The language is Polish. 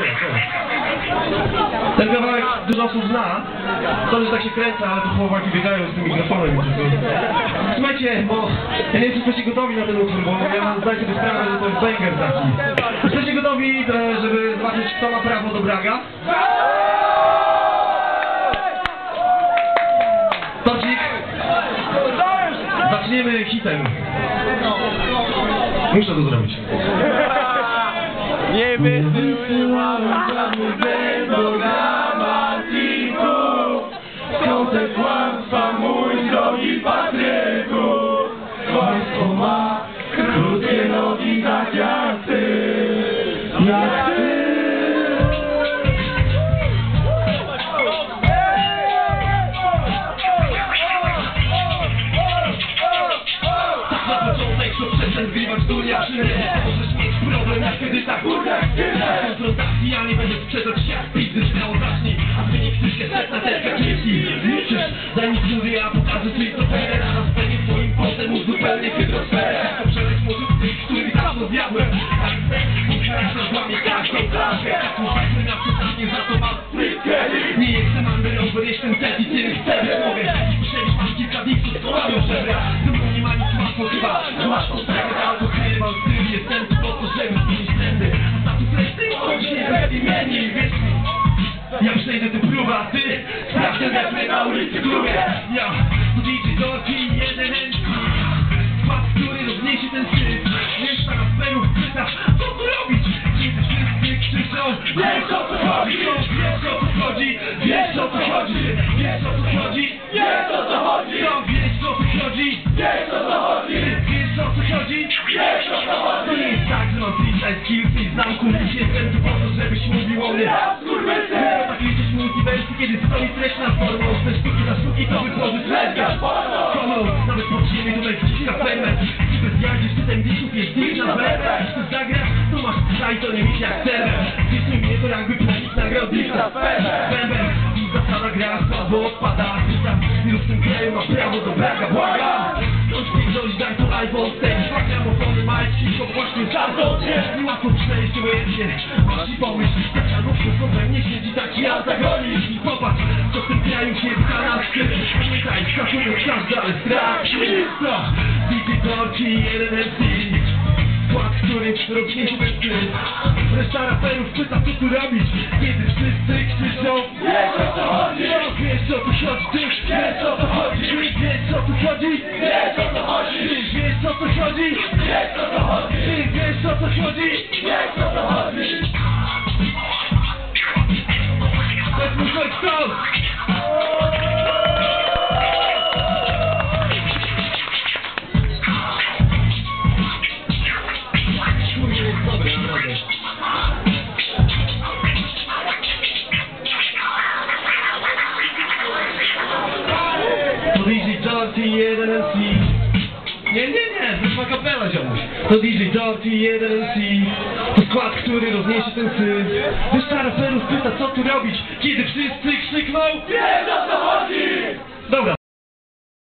Ten kawałek dużo osób zna, to że tak się kręca, ale to chłopaki biegają z tym mikrofonem. Słuchajcie, bo ja nie wiem, czy jesteście gotowi na ten utwór, bo ja zdaję sobie sprawę, że to jest banger taki. Jesteście gotowi, żeby zobaczyć, kto ma prawo do braga? Tocik, zaczniemy hitem. Muszę to zrobić. Nie wysyłam żadnego gramatiku, skąd kłamstwa, mój drogi Patryku. Kłamstwo ma krótkie nogi, tak jak ty, jak ty. Na początek to przestań zgrywać dunia, że nie możesz mieć problem, jak kiedy ta górna w konfrontacji, ja nie będę sprzedać świat, pizzy śmiało zacznij, a wynik wszystkie set na terka dzieci. Liczysz, daj mi kluby, ja pokażę Christopherę, na scenie twoim potem uzupełnię hydrosferę. To przeleć może tych, których dawno zjadłem, tak mój charakter złamie każdą klatkę. Słuchajmy na przestanie, za to mam strykę. Nie jestem underover, jestem set i tyle chcę, mogę przejść, mam kilka diksów, co robią żebra. Ze mną nie ma nic łatwo chyba, że masz postawę, albo krywał styl, jestem tu po to, żeby zmienić trendy. A status reszty, choć nie bez imieni, wiesz mi. Ja przejdę tę próbę, a ty sprawdź jak mnie na ulicy klubie. Ja, to DJ Dorki, jeden MC, skład, który rozniesie ten syf. Reszta raperów pyta, co tu robić? Kiedy wszyscy krzyczą, wiesz o co chodzi, wiesz o co chodzi, wiesz o co chodzi, wiesz o co chodzi, Wiesz o co chodzi, to wiesz o co chodzi, wiesz o co chodzi, wiesz o co chodzi, wiesz o co chodzi. to nie jest tak, że mam freestyle skills i znam kulis, jestem tu po to, żebyś mówił o mnie. Tak liczysz multiversy, kiedy stoi treść na formą, te sztuki na sztuki, to wytworzy trendga. Komu, nawet pod ziemię tutaj wciska ferment, i bez jagdy szczytem disów jest dick na werę. Jeśli zagrasz, to masz strzaj, to nie mieć jak serwer. Dziś mnie to jakby planik nagrał dick na ferment. Zasada gra, słabo odpada, witam, ilu w tym kraju ma prawo do braga, błagam. Ktoś pierdolić, daj to iPhone, stage, dwa gramofony, majki, to właśnie żarto. Nie łatwo przejść obojętnie, masz i pomyśl, tak albo wszystko we mnie siedzi taki antagonizm. I popatrz, co w tym kraju się pcha na szczyt. Pamiętaj, skakują każdy, ale strach ministra. DJ Dorki, jeden MC, skład, który rozniesie ten styl. Reszta raperów pyta, co tu robić, kiedy wszyscy krzyczą, Wiesz o co chodzi, wiesz o co chodzi, ty wiesz o co chodzi, wiesz o co chodzi, wiesz o co chodzi, ty wiesz o co chodzi, wiesz o co chodzi, ty wiesz o co chodzi. wiesz o co chodzi. Let's move like so. To DJ Dorty, jeden MC. Nie, to jest akapela, ziomuś. To DJ Dorty, jeden MC. To skład, który rozniesie ten syf. Reszta raperów pyta, co tu robić, kiedy wszyscy krzykną, Wiesz o co chodzi, dobra,